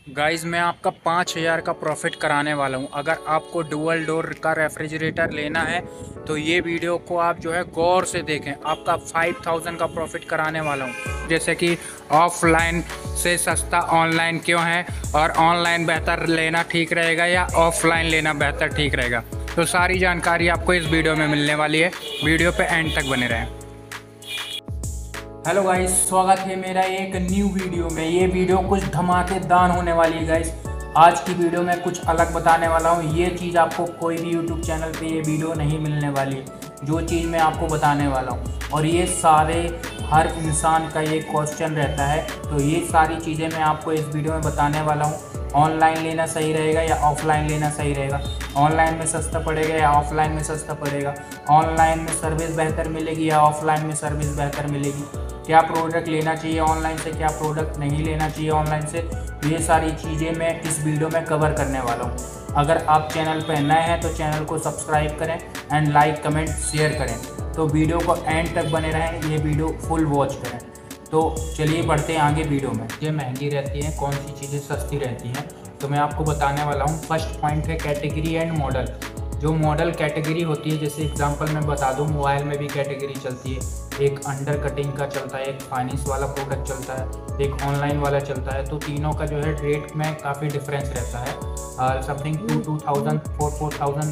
Guys मैं आपका 5,000 का प्रॉफिट कराने वाला हूं। अगर आपको डुअल डोर का रेफ्रिजरेटर लेना है तो ये वीडियो को आप जो है गौर से देखें। आपका 5,000 का प्रॉफिट कराने वाला हूं। जैसे कि ऑफलाइन से सस्ता ऑनलाइन क्यों है और ऑनलाइन बेहतर लेना ठीक रहेगा या ऑफलाइन लेना बेहतर ठीक रहेगा, तो सारी जानकारी आपको इस वीडियो में मिलने वाली है। वीडियो पे एंड तक बने रहें। हेलो गाइस, स्वागत है मेरा एक न्यू वीडियो में। ये वीडियो कुछ धमाकेदार होने वाली है गाइस। आज की वीडियो में कुछ अलग बताने वाला हूँ। ये चीज़ आपको कोई भी यूट्यूब चैनल पे ये वीडियो नहीं मिलने वाली है, जो चीज़ मैं आपको बताने वाला हूँ। और ये सारे हर इंसान का ये क्वेश्चन रहता है, तो ये सारी चीज़ें मैं आपको इस वीडियो में बताने वाला हूँ। ऑनलाइन लेना सही रहेगा या ऑफलाइन लेना सही रहेगा, ऑनलाइन में सस्ता पड़ेगा या ऑफलाइन में सस्ता पड़ेगा, ऑनलाइन में सर्विस बेहतर मिलेगी या ऑफलाइन में सर्विस बेहतर मिलेगी, क्या प्रोडक्ट लेना चाहिए ऑनलाइन से, क्या प्रोडक्ट नहीं लेना चाहिए ऑनलाइन से। ये सारी चीज़ें मैं इस वीडियो में कवर करने वाला हूँ। अगर आप चैनल पर नए हैं तो चैनल को सब्सक्राइब करें एंड लाइक कमेंट शेयर करें। तो वीडियो को एंड तक बने रहें, ये वीडियो फुल वॉच करें। तो चलिए बढ़ते हैं आगे वीडियो में। ये महंगी रहती हैं, कौन सी चीज़ें सस्ती रहती हैं, तो मैं आपको बताने वाला हूँ। फर्स्ट पॉइंट है कैटेगरी एंड मॉडल। जो मॉडल कैटेगरी होती है, जैसे एग्जांपल मैं बता दूँ, मोबाइल में भी कैटेगरी चलती है। एक अंडर कटिंग का चलता है, एक फाइनेंस वाला प्रोडक्ट चलता है, एक ऑनलाइन वाला चलता है। तो तीनों का जो है रेट में काफ़ी डिफरेंस रहता है। समथिंग 2,000, 4,000,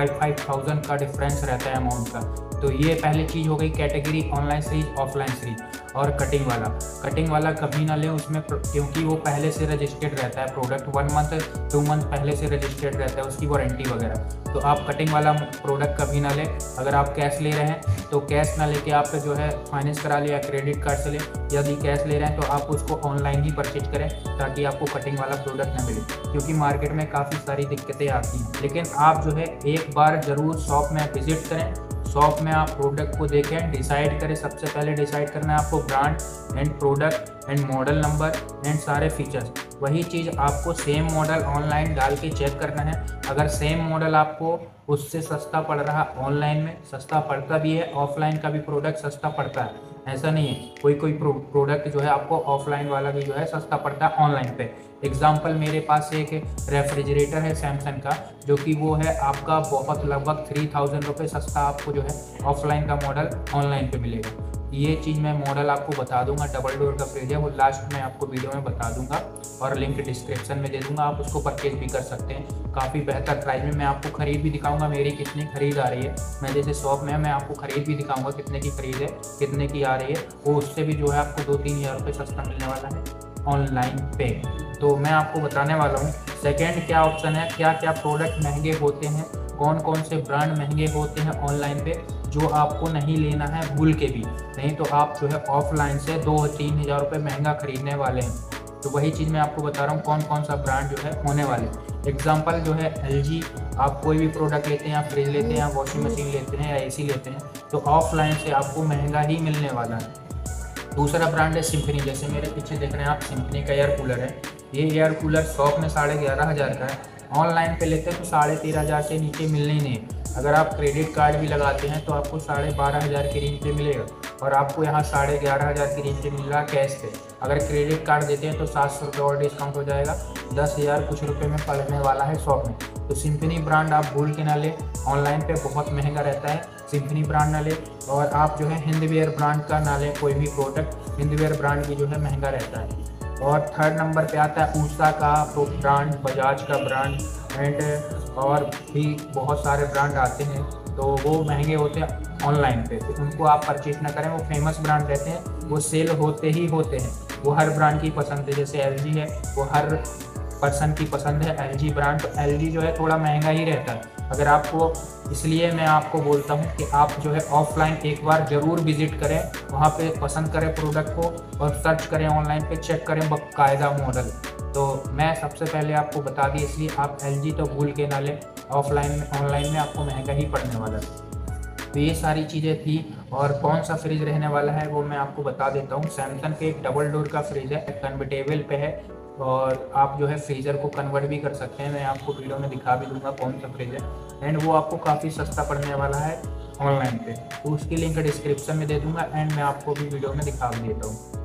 5,000 का डिफरेंस रहता है अमाउंट का। तो ये पहली चीज़ हो गई category, online series offline series. और कटिंग वाला कभी ना लें उसमें, क्योंकि वो पहले से रजिस्टर्ड रहता है प्रोडक्ट। 1 मंथ 2 मंथ पहले से रजिस्टर्ड रहता है उसकी वारंटी वगैरह। तो आप कटिंग वाला प्रोडक्ट कभी ना लें। अगर आप कैश ले रहे हैं तो कैश ना लेके आप जो है फाइनेंस करा लें या क्रेडिट कार्ड से लें। यदि कैश ले रहे हैं तो आप उसको ऑनलाइन ही परचेज करें, ताकि आपको कटिंग वाला प्रोडक्ट ना मिले, क्योंकि मार्केट में काफ़ी सारी दिक्कतें आती हैं। लेकिन आप जो है एक बार ज़रूर शॉप में विजिट करें, शॉप में आप प्रोडक्ट को देखें, डिसाइड करें। सबसे पहले डिसाइड करना है आपको brand and product and model number and सारे फीचर्स। वही चीज़ आपको सेम मॉडल ऑनलाइन डाल के चेक करना है। अगर सेम मॉडल आपको उससे सस्ता पड़ रहा, ऑनलाइन में सस्ता पड़ता भी है, ऑफलाइन का भी प्रोडक्ट सस्ता पड़ता है, ऐसा नहीं है। कोई प्रोडक्ट जो है आपको ऑफलाइन वाला भी जो है सस्ता पड़ता है ऑनलाइन पे। एग्जाम्पल, मेरे पास एक रेफ्रिजरेटर है सैमसंग का, जो कि वो है आपका बहुत लगभग 3,000 रुपये सस्ता आपको जो है ऑफलाइन का मॉडल ऑनलाइन पे मिलेगा। ये चीज़ मैं मॉडल आपको बता दूंगा। डबल डोर का फ्रिज है, वो लास्ट में आपको वीडियो में बता दूंगा और लिंक डिस्क्रिप्शन में दे दूंगा। आप उसको परचेज भी कर सकते हैं काफ़ी बेहतर प्राइस में। मैं आपको खरीद भी दिखाऊंगा, मेरी कितनी खरीद आ रही है। मैं जैसे शॉप में है, मैं आपको खरीद भी दिखाऊंगा कितने की खरीद है, कितने की आ रही है। वो उससे भी जो है आपको 2-3 हज़ार रुपये सस्ता मिलने वाला है ऑनलाइन पे। तो मैं आपको बताने वाला हूँ सेकेंड क्या ऑप्शन है, क्या क्या प्रोडक्ट महंगे होते हैं, कौन कौन से ब्रांड महंगे होते हैं ऑनलाइन पे, जो आपको नहीं लेना है भूल के भी। नहीं तो आप जो है ऑफलाइन से 2-3 हज़ार रुपये महंगा खरीदने वाले हैं। तो वही चीज़ मैं आपको बता रहा हूँ कौन कौन सा ब्रांड जो है होने वाले। एग्जाम्पल जो है LG, आप कोई भी प्रोडक्ट लेते हैं, या फ्रिज लेते हैं, या वॉशिंग मशीन लेते हैं, या AC लेते हैं, तो ऑफलाइन से आपको महंगा ही मिलने वाला है। दूसरा ब्रांड है सिम्फनी। जैसे मेरे पीछे देख रहे हैं आप, सिम्फनी का एयर कूलर है। ये एयर कूलर शॉप में 11,500 का है, ऑनलाइन पे लेते हैं तो 13,500 से नीचे मिलने ही नहीं है। अगर आप क्रेडिट कार्ड भी लगाते हैं तो आपको 12,500 की रेंज पे मिलेगा, और आपको यहाँ 11,500 की रेंज पे मिल रहा कैश पे। अगर क्रेडिट कार्ड देते हैं तो 700 रुपये और डिस्काउंट हो जाएगा, 10,000 कुछ रुपये में पड़ने वाला है शॉप में। तो सिम्फनी ब्रांड आप भूल के ना लें, ऑनलाइन पे बहुत महंगा रहता है। सिम्फनी ब्रांड ना लें। और आप जो है हिंदवेयर ब्रांड का ना लें कोई भी प्रोडक्ट, हिंदवेयर ब्रांड की जो है महंगा रहता है। और थर्ड नंबर पे आता है ऊषा का ब्रांड, बजाज का ब्रांड एंड और भी बहुत सारे ब्रांड आते हैं, तो वो महंगे होते हैं ऑनलाइन पे। तो उनको आप परचेज ना करें, वो फेमस ब्रांड रहते हैं, वो सेल होते ही होते हैं। वो हर ब्रांड की पसंद है। जैसे LG है, वो हर पर्सन की पसंद है LG ब्रांड। तो LG जो है थोड़ा महंगा ही रहता है। अगर आपको, इसलिए मैं आपको बोलता हूँ कि आप जो है ऑफलाइन एक बार ज़रूर विजिट करें, वहाँ पे पसंद करें प्रोडक्ट को और सर्च करें ऑनलाइन पे, चेक करें बाकायदा मॉडल। तो मैं सबसे पहले आपको बता दी, इसलिए आप LG तो भूल के ना लें। ऑफलाइन में, ऑनलाइन में आपको महंगा ही पड़ने वाला है। तो ये सारी चीज़ें थी। और कौन सा फ्रिज रहने वाला है वो मैं आपको बता देता हूँ। सैमसंग के एक डबल डोर का फ्रिज है, कन्वर्टेबल पे है, और आप जो है फ्रीज़र को कन्वर्ट भी कर सकते हैं। मैं आपको वीडियो में दिखा भी दूंगा कौन सा फ्रिज है, एंड वो आपको काफ़ी सस्ता पड़ने वाला है ऑनलाइन पे। तो उसकी लिंक डिस्क्रिप्शन में दे दूंगा, एंड मैं आपको भी वीडियो में दिखा भी देता हूँ।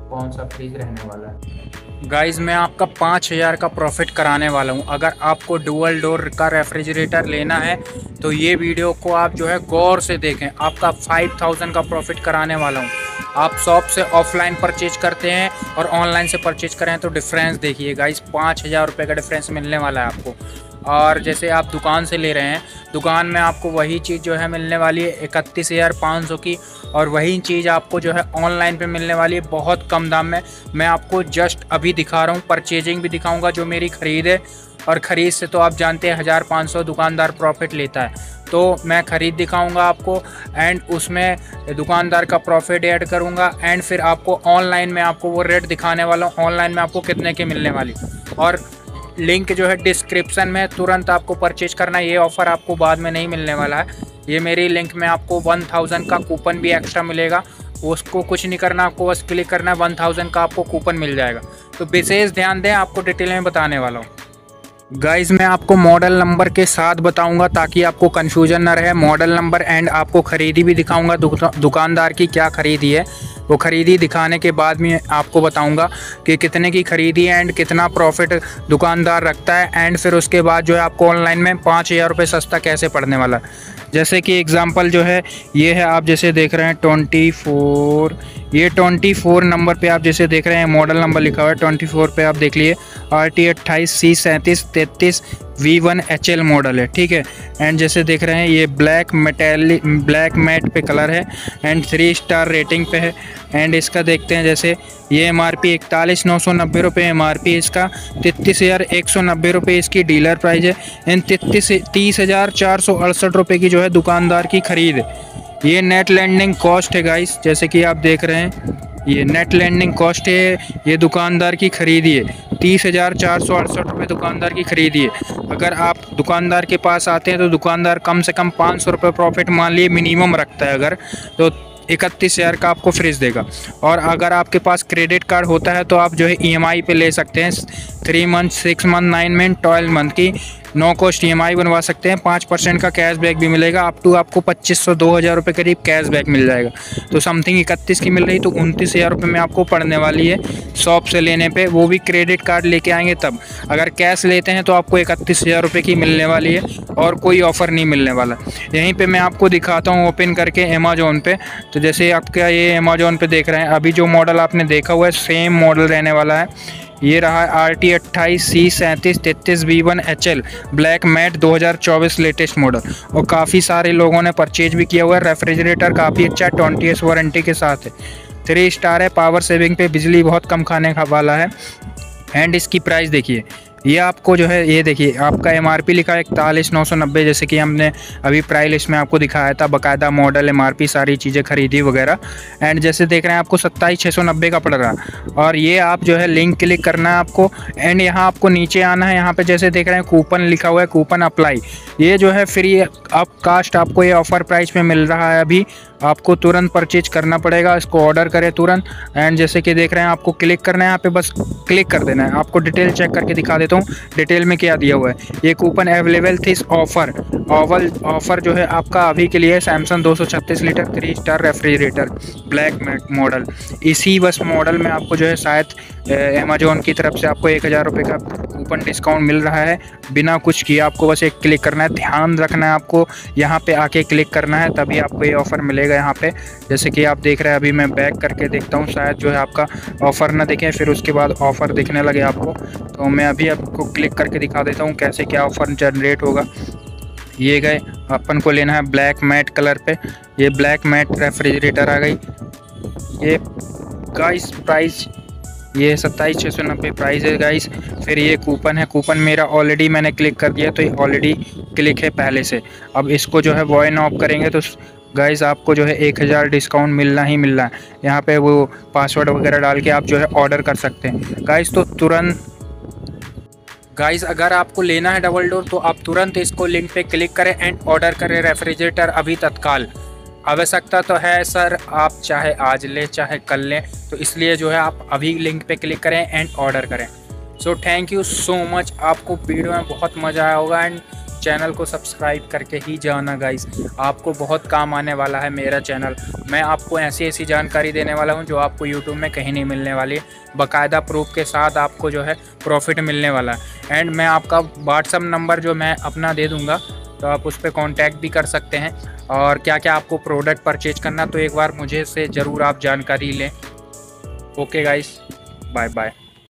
कौन सा फ्रिज रहने वाला है। गाइज़ मैं आपका 5,000 का प्रॉफिट कराने वाला हूँ। अगर आपको डुअल डोर का रेफ्रिजरेटर लेना है तो ये वीडियो को आप जो है गौर से देखें। आपका 5,000 का प्रॉफिट कराने वाला हूँ। आप शॉप से ऑफलाइन परचेज करते हैं और ऑनलाइन से परचेज करें तो डिफरेंस देखिए गाइस, 5,000 रुपये का डिफरेंस मिलने वाला है आपको। और जैसे आप दुकान से ले रहे हैं, दुकान में आपको वही चीज़ जो है मिलने वाली है 31,500 की, और वही चीज़ आपको जो है ऑनलाइन पे मिलने वाली है बहुत कम दाम में। मैं आपको जस्ट अभी दिखा रहा हूँ, परचेजिंग भी दिखाऊंगा जो मेरी ख़रीद है, और ख़रीद से तो आप जानते हैं 1,500 दुकानदार प्रॉफिट लेता है, तो मैं ख़रीद दिखाऊंगा आपको एंड उसमें दुकानदार का प्रॉफिट ऐड करूंगा एंड फिर आपको ऑनलाइन में आपको वो रेट दिखाने वाला हूँ, ऑनलाइन में आपको कितने की मिलने वाली। और लिंक जो है डिस्क्रिप्शन में, तुरंत आपको परचेज करना है। ये ऑफ़र आपको बाद में नहीं मिलने वाला है। ये मेरी लिंक में आपको 1,000 का कूपन भी एक्स्ट्रा मिलेगा, उसको कुछ नहीं करना, आपको बस क्लिक करना है, 1,000 का आपको कूपन मिल जाएगा। तो विशेष ध्यान दें, आपको डिटेल में बताने वाला हूँ। गाइज़ मैं आपको मॉडल नंबर के साथ बताऊंगा ताकि आपको कन्फ्यूजन ना रहे। मॉडल नंबर एंड आपको ख़रीदी भी दिखाऊंगा, दुकानदार की क्या ख़रीदी है, वो ख़रीदी दिखाने के बाद में आपको बताऊंगा कि कितने की ख़रीदी है एंड कितना प्रॉफिट दुकानदार रखता है। एंड फिर उसके बाद जो है आपको ऑनलाइन में 5,000 रुपये सस्ता कैसे पड़ने वाला। जैसे कि एग्ज़ाम्पल जो है ये है, आप जैसे देख रहे हैं 24, ये 24 नंबर पे आप जैसे देख रहे हैं मॉडल नंबर लिखा हुआ है 24 पे, आप देख लिए RT 28C3733 V1HL मॉडल है, ठीक है। एंड जैसे देख रहे हैं ये ब्लैक मैट पे कलर है एंड 3 स्टार रेटिंग पे है। एंड इसका देखते हैं, जैसे ये MRP 41,990 रुपये MRP इसका, 33,190 रुपये इसकी डीलर प्राइस है एंड 30,468 रुपये की जो है दुकानदार की ख़रीद है। ये नेट लैंडिंग कॉस्ट है गाइस, जैसे कि आप देख रहे हैं ये नेट लैंडिंग कॉस्ट है, ये दुकानदार की खरीदी है 30,468 रुपये दुकानदार की खरीदी है। अगर आप दुकानदार के पास आते हैं तो दुकानदार कम से कम 500 रुपये प्रॉफिट मान लिए मिनिमम रखता है, अगर तो 31,000 का आपको फ्रिज देगा। और अगर आपके पास क्रेडिट कार्ड होता है तो आप जो है EMI पे ले सकते हैं, 3 मंथ, 6 मंथ, 9 मंथ, 12 मंथ की नो कॉस्ट EMI बनवा सकते हैं। 5% का कैशबैक भी मिलेगा, अप टू आपको 2,500-2,000 रुपये करीब कैशबैक मिल जाएगा। तो समथिंग 31 की मिल रही, तो 29,000 रुपये में आपको पड़ने वाली है शॉप से लेने पे, वो भी क्रेडिट कार्ड लेके आएंगे तब। अगर कैश लेते हैं तो आपको 31,000 रुपये की मिलने वाली है और कोई ऑफ़र नहीं मिलने वाला। यहीं पर मैं आपको दिखाता हूँ ओपन करके अमेजोन पे। तो जैसे आपका ये अमेजोन पे देख रहे हैं, अभी जो मॉडल आपने देखा हुआ है सेम मॉडल रहने वाला है। ये रहा RT 28C3733 V1HL black matte 2024 latest model, और काफ़ी सारे लोगों ने परचेज भी किया हुआ है। रेफ्रिजरेटर काफ़ी अच्छा 20 ईयर्स वारंटी के साथ है, 3 स्टार है, पावर सेविंग पे, बिजली बहुत कम खाने वाला है। एंड इसकी प्राइस देखिए, ये आपको जो है ये देखिए आपका MRP लिखा है 41,990, जैसे कि हमने अभी प्राइस लिस्ट में आपको दिखाया था, बाकायदा मॉडल MRP सारी चीज़ें खरीदी वगैरह। एंड जैसे देख रहे हैं आपको 27,690 का पड़ रहा है। और ये आप जो है लिंक क्लिक करना है आपको एंड यहाँ आपको नीचे आना है। यहाँ पे जैसे देख रहे हैं कूपन लिखा हुआ है, कूपन अप्लाई, ये जो है फ्री अप कास्ट आपको ये ऑफ़र प्राइस में मिल रहा है। अभी आपको तुरंत परचेज करना पड़ेगा, इसको ऑर्डर करें तुरंत। एंड जैसे कि देख रहे हैं आपको क्लिक करना है, यहाँ पे बस क्लिक कर देना है। आपको डिटेल चेक करके दिखा देता हूँ डिटेल में क्या दिया हुआ है। ये कूपन अवेलेबल थी, ऑफर जो है आपका अभी के लिए Samsung 236 litre 3 star refrigerator black model. इसी बस मॉडल में आपको जो है शायद अमेजोन की तरफ से आपको 1,000 रुपये का कूपन डिस्काउंट मिल रहा है। बिना कुछ किए आपको बस एक क्लिक करना है, ध्यान रखना है आपको, यहाँ पे आके क्लिक करना है तभी आपको ये ऑफ़र मिलेगा यहाँ पे। जैसे कि आप देख रहे हैं, अभी मैं बैक करके देखता हूँ, शायद जो है आपका ऑफ़र ना दिखे फिर उसके बाद ऑफ़र दिखने लगे आपको। तो मैं अभी आपको क्लिक करके दिखा देता हूँ कैसे क्या ऑफ़र जनरेट होगा। ये गए, अपन को लेना है ब्लैक मैट कलर पे, ये ब्लैक मैट रेफ्रिजरेटर आ गई। ये गाइस प्राइस ये 27,690 प्राइस है गाइस। फिर ये कूपन है, कूपन मेरा ऑलरेडी मैंने क्लिक कर दिया, तो ये ऑलरेडी क्लिक है पहले से। अब इसको जो है वॉइन ऑफ करेंगे तो गाइस आपको जो है 1,000 डिस्काउंट मिलना ही मिलना है। यहाँ पे वो पासवर्ड वगैरह डाल के आप जो है ऑर्डर कर सकते हैं गाइस। तो तुरंत गाइस अगर आपको लेना है डबल डोर तो आप तुरंत इसको लिंक पे क्लिक करें एंड ऑर्डर करें रेफ्रिजरेटर अभी तत्काल। आवश्यकता तो है सर, आप चाहे आज ले चाहे कल लें, तो इसलिए जो है आप अभी लिंक पे क्लिक करें एंड ऑर्डर करें। So thank you so much, आपको वीडियो में बहुत मज़ा आया होगा। एंड चैनल को सब्सक्राइब करके ही जाना गाइस, आपको बहुत काम आने वाला है मेरा चैनल। मैं आपको ऐसी ऐसी जानकारी देने वाला हूँ जो आपको यूट्यूब में कहीं नहीं मिलने वाली, बाकायदा प्रूफ के साथ आपको जो है प्रॉफिट मिलने वाला है। एंड मैं आपका व्हाट्सअप नंबर जो मैं अपना दे दूँगा, तो आप उस पर कॉन्टैक्ट भी कर सकते हैं। और क्या क्या आपको प्रोडक्ट परचेज करना, तो एक बार मुझे से ज़रूर आप जानकारी लें। Okay guys, bye bye.